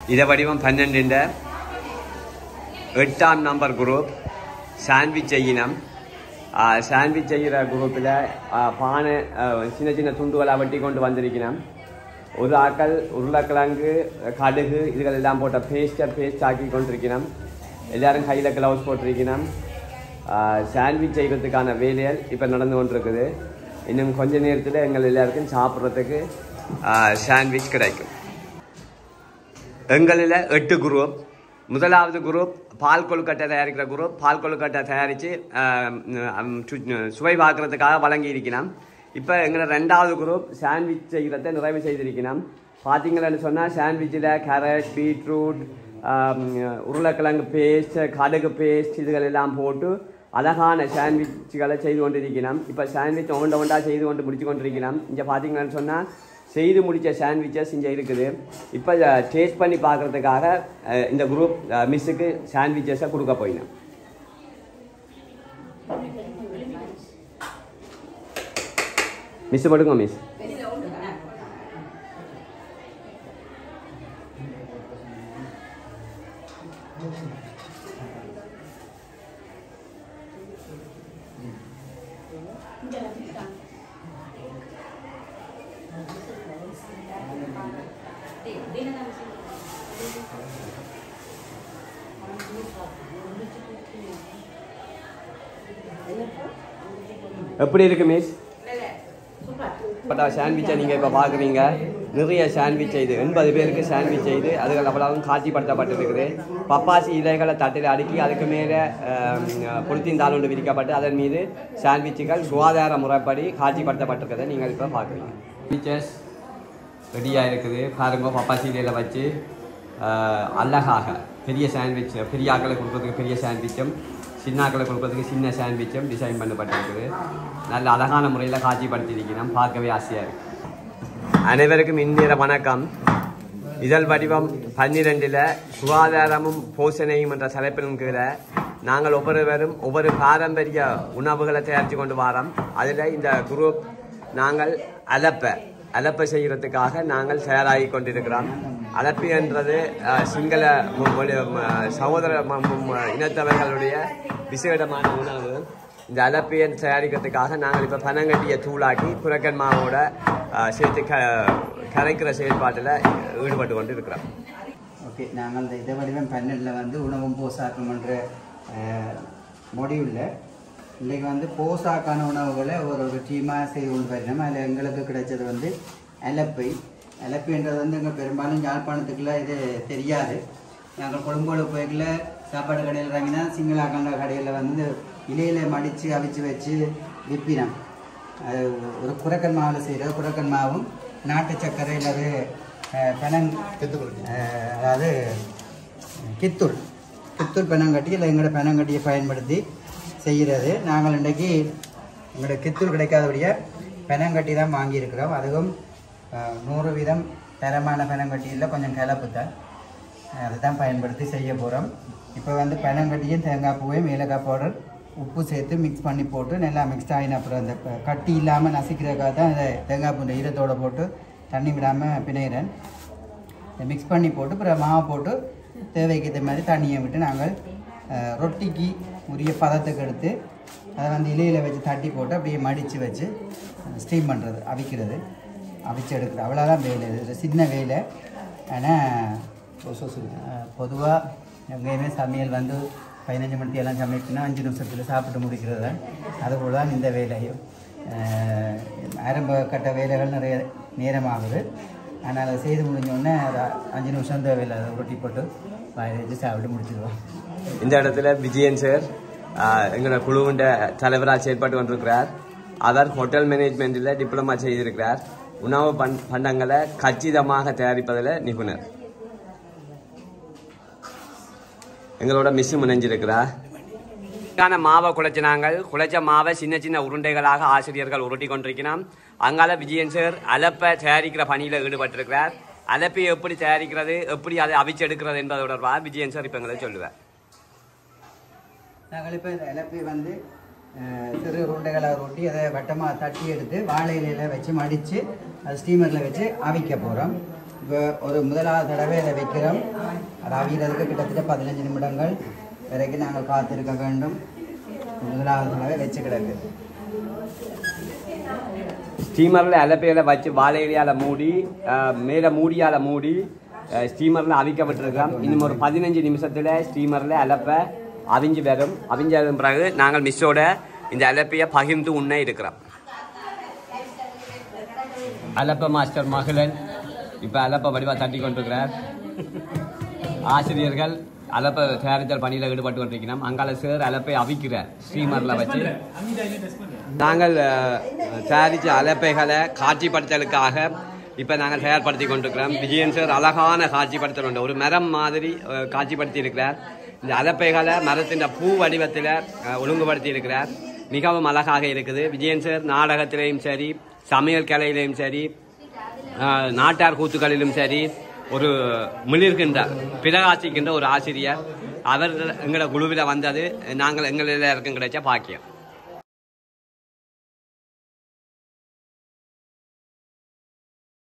இதை வடிவம் 12 8ஆம் நம்பர் குரூப் சாண்ட்விச் செய்யினம். சாண்ட்விச் செய்கிற குரூப்பில் பானை சின்ன சின்ன துண்டுகளாக வெட்டி கொண்டு வந்திருக்கணும். ஒரு ஆக்கள் உருளைக்கிழங்கு கடுகு இதுகள் எல்லாம் போட்ட பேஸ்ட் ஆக்கி கொண்டிருக்கணும். எல்லோரும் கையில் க்ளவுஸ் போட்டிருக்கணும். சாண்ட்விச் செய்கிறதுக்கான வேலைகள் இப்போ நடந்து கொண்டிருக்குது. இன்னும் கொஞ்ச நேரத்தில் எங்கள் எல்லாருக்கும் சாப்பிட்றதுக்கு சாண்ட்விச் கிடைக்கும். எங்களில் 8 குரூப். முதலாவது குரூப் பால் கொழுக்கட்டை தயாரிக்கிற குரூப். பால் கொழுக்கட்டை தயாரித்து சுவை பார்க்குறதுக்காக வழங்கி இருக்கணும். இப்போ எங்களை 2வது குரூப் சாண்ட்விச் செய்கிறத நிறைவு செய்திருக்கணும். பார்த்தீங்கன்னு சொன்னால் சாண்ட்விச்சில் கேரட், பீட்ரூட், உருளைக்கிழங்கு பேஸ்ட், கடுகு பேஸ்ட் இதுகள் எல்லாம் போட்டு அழகான சாண்ட்விச்சுகளை செய்து கொண்டிருக்கணும். இப்போ சாண்ட்விச் ஒவ்வொன்றா செய்து கொண்டு முடிச்சு கொண்டிருக்கணும். இங்கே பார்த்தீங்கன்னு சொன்னால் செய்து முடித்த சாண்ட்விச்சஸ் இங்கே இருக்குது. இப்போ டேஸ்ட் பண்ணி பார்க்குறதுக்காக இந்த குரூப் மிஸ்ஸுக்கு சாண்ட்விச்சஸை கொடுக்க போயினோம். மிஸ் படுங்க மிஸ். எப்படி இருக்கு மிஸ்? சாண்ட்விச்சை நீங்கள் இப்போ பார்க்குறீங்க. நிறைய சாண்ட்விச் செய்து 80 பேருக்கு சாண்ட்விச் செய்து அதுகள் அவ்வளவும் காட்சிப்படுத்தப்பட்டிருக்குது. பப்பாசி இலைகளை தட்டில் அடுக்கி அதுக்கு மேலே பொலித்தீன் தாள் ஒன்று விரிக்கப்பட்டு அதன் மீது சாண்ட்விச்சுகள் சுகாதார முறைப்படி காட்சிப்படுத்தப்பட்டிருக்கிறத நீங்கள் இப்போ பார்க்குறீங்க. சாண்ட்விச்சஸ் ரெடியாக இருக்குது பாருங்க. பப்பாசி இலையில் வச்சு அழகாக பெரிய சாண்ட்விச், பெரிய ஆக்களை கொடுக்குறதுக்கு பெரிய சாண்ட்விச்சும், சின்ன ஆக்களை கொடுக்குறதுக்கு சின்ன சாண்ட்விச்சும் டிசைன் பண்ணப்பட்டிருக்குது. நல்ல அழகான முறையில் காட்சிப்படுத்தியிருக்கிறோம். பார்க்கவே ஆசையாக இருக்குது. அனைவருக்கும் இந்திய வணக்கம். இதழ் வடிவம் 12 சுகாதாரமும் போஷணையும் என்ற தலைப்பின் கீழே நாங்கள் ஒவ்வொருவரும் ஒவ்வொரு பாரம்பரிய உணவுகளை தயாரித்து கொண்டு வரோம். அதில் இந்த குரூப் நாங்கள் அலப்பை செய்கிறதுக்காக நாங்கள் தயாராகி கொண்டிருக்கிறோம். அலப்பி என்றது சிங்கள சகோதர இனத்தவர்களுடைய விசேடமான உணவு. இந்த அலப்பியை தயாரிக்கிறதுக்காக நாங்கள் இப்போ பனங்கட்டியை தூளாக்கி புரக்கன் மாவோட சேர்த்து கரைக்கிற செயல்பாட்டில் ஈடுபட்டு கொண்டு இருக்கிறோம். ஓகே, நாங்கள் இந்த இதை வடிவம் 12 வந்து உணவும் போசாக்கும் என்ற மொடியூலில் இன்றைக்கி வந்து போசாக்கான உணவுகளை ஒரு டீமாக செய்து கொண்டு வரணும். அதில் எங்களுக்கு கிடைச்சது வந்து அலப்பின்றது வந்து எங்கள் பெரும்பாலும் யாழ்ப்பாணத்துக்குள்ள இது தெரியாது. நாங்கள் கொழும்போடு போய்க்குள்ள சாப்பாடு கடையில் இறங்கினா சிங்களாக்கான கடையில் வந்து இலையில் மடித்து அவிச்சு வச்சு விற்பினோம். அது ஒரு குரக்கன் மாவில் செய்கிற குரக்கன் மாவும் நாட்டு சர்க்கரை அல்லது அதாவது கித்தூள் பெனங்கட்டி இல்லை எங்களோட பெனங்கட்டியை பயன்படுத்தி செய்கிறது. நாங்கள் இன்றைக்கி எங்களோட கித்தூள் கிடைக்காதபடியாக பெனங்கட்டி தான் வாங்கியிருக்கிறோம். அதுவும் 100% தரமான பெனங்கட்டியில் கொஞ்சம் கலப்பு தான், அதை தான் பயன்படுத்தி செய்ய போகிறோம். இப்போ வந்து பெனங்கட்டியும் தேங்காய் பூவையும் ஏலக்காய் பவுடர் உப்பு சேர்த்து மிக்ஸ் பண்ணி போட்டு நல்லா மிக்ஸ் ஆகின அப்புறம் அந்த கட்டி இல்லாமல் நசிக்கிறதுக்காக தான் அதை தேங்காய் பூண்ட ஈரத்தோடு போட்டு தண்ணி விடாமல் பிணைகிறேன். மிக்ஸ் பண்ணி போட்டு அப்புறம் மாவை போட்டு தேவைக்கு ஏற்ற மாதிரி தண்ணியை விட்டு நாங்கள் ரொட்டிக்கு உரிய பதத்துக்கு எடுத்து அதை வந்து இலையில் வச்சு தட்டி போட்டு அப்படியே மடித்து வச்சு ஸ்டீம் பண்ணுறது, அவிச்சு எடுக்கிறது. அவ்வளோதான் வேலை. இது சின்ன வேலை. ஆனால் பொதுவாக எங்கேயுமே சமையல் வந்து 15 மணிக்கு எல்லாம் சமைக்கணும், 5 நிமிஷத்தில் சாப்பிட்டு முடிக்கிறது தான். அதுபோல் தான் இந்த வேலையும். ஆரம்ப கட்ட வேலைகள் நிறைய நேரமாகுது. ஆனால் அதை செய்து முடிஞ்சோடனே அதை 5 நிமிஷம் தேவையில்லை, அதை ரொட்டி போட்டு வாயில் வச்சு சாப்பிட்டு முடிச்சிடுவோம். இந்த இடத்துல விஜயன் சார் எங்களோட குழுவுண்ட தலைவராக செயல்பட்டு கொண்டிருக்கிறார். அவர் ஹோட்டல் மேனேஜ்மெண்ட்டில் டிப்ளமா செய்திருக்கிறார். உணவு பண்டங்களை கச்சிதமாக தயாரிப்பதில் நிபுணர். எங்களோட மிஸ் முனைஞ்சிருக்கிறார். மாவை குழைச்ச மாவை சின்ன சின்ன உருண்டைகளாக ஆசிரியர்கள் உருட்டி கொண்டிருக்கிறோம். அங்கால விஜயன் சார் அலப்பை தயாரிக்கிற பணியில் ஈடுபட்டிருக்கிறார். அலப்பை எப்படி தயாரிக்கிறது, எப்படி அதை அவிச்செடுக்கிறது என்பது தொடர்பாக விஜயன் சார் இப்போ எங்களை சொல்லுவார். நாங்கள் இப்போ இந்த அலப்பை வந்து சிறு உருண்டைகளாக ரொட்டி அதை வட்டமாக தட்டி எடுத்து வாழை இலையில் வச்சு மடித்து அது ஸ்டீமரில் வச்சு அவிக்க போகிறோம். இப்போ ஒரு முதலாவது தடவை இதை வைக்கிறோம். அது அவியறதுக்கு கிட்டத்தட்ட 15 நிமிடங்கள் வரைக்கும் நாங்கள் காத்திருக்க வேண்டும். முதலாவது தடவை வச்சு கிடக்கு. ஸ்டீமரில் அலப்பையில் வச்சு வாழை இலையால் மூடி மேலே மூடியால் மூடி ஸ்டீமரில் அவிக்கப்பட்டிருக்கிறோம். இன்னும் ஒரு 15 நிமிஷத்தில் ஸ்டீமரில் அலப்பை அவிஞ்சு வரும். அவிஞ்சதும் பிறகு நாங்கள் மிஸ்ஸோட இந்த அலப்பையை பகிர்ந்து உண்ண இருக்கிறோம். அலப்ப மாஸ்டர் மகளன் இப்போ அலப்பை வடிவாக தட்டி கொண்டிருக்கிறார். ஆசிரியர்கள் அலப்பை தயாரித்தல் பணியில் ஈடுபட்டு கொண்டிருக்கிறோம். அங்கால சேர் அலப்பை அவிக்கிறார் ஸ்டீமரில் வச்சு. நாங்கள் தயாரித்த அலப்பைகளை காட்சிப்படுத்தலுக்காக இப்போ நாங்கள் தயார்படுத்தி கொண்டிருக்கிறோம். விஜயன் சார் அழகான காட்சிப்படுத்தல் உண்டு. ஒரு மரம் மாதிரி காட்சிப்படுத்தி இருக்கிறார். இந்த அலப்பைகளை மரத்தின் பூ வடிவத்தில் ஒழுங்குபடுத்தி இருக்கிறார். மிகவும் அழகாக இருக்குது. விஜயன் சார் நாடகத்திலையும் சரி, சமையல் கலையிலையும் சரி, நாட்டார் கூத்துக்களிலும் சரி ஒரு மிளிர்கின்ற பிரகாசிக்கின்ற ஒரு ஆசிரியர். அவர் எங்களோட குழுவில் வந்தது நாங்கள் எங்களில் இருக்கும் கிடைச்ச பாக்கியம்.